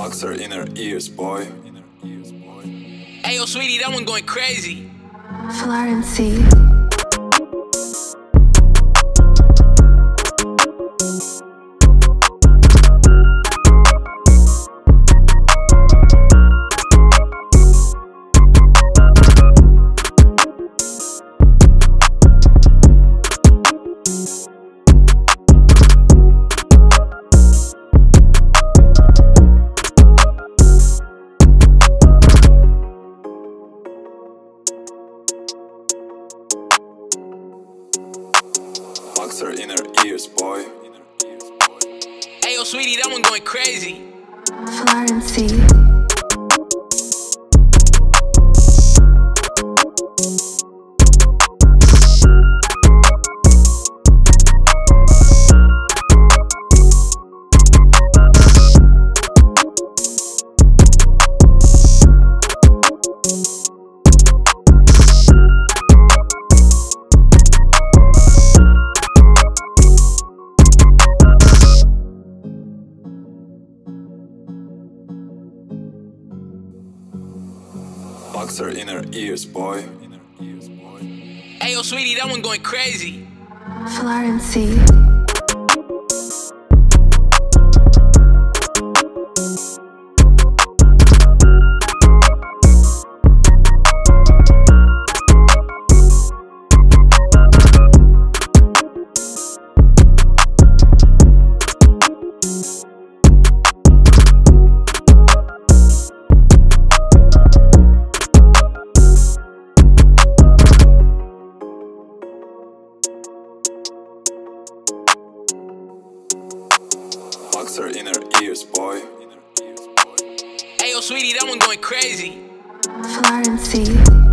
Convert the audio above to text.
Boxer in her ears, boy. Ayo, sweetie, that one going crazy. Florence. Boxer in her ears, boy. Ayo, sweetie, that one going crazy. Florence. Boxer in her ears, boy. Ayo, sweetie, that one going crazy. Florence. Boxer in her ears, boy. Ayo, sweetie, that one going crazy. Florence.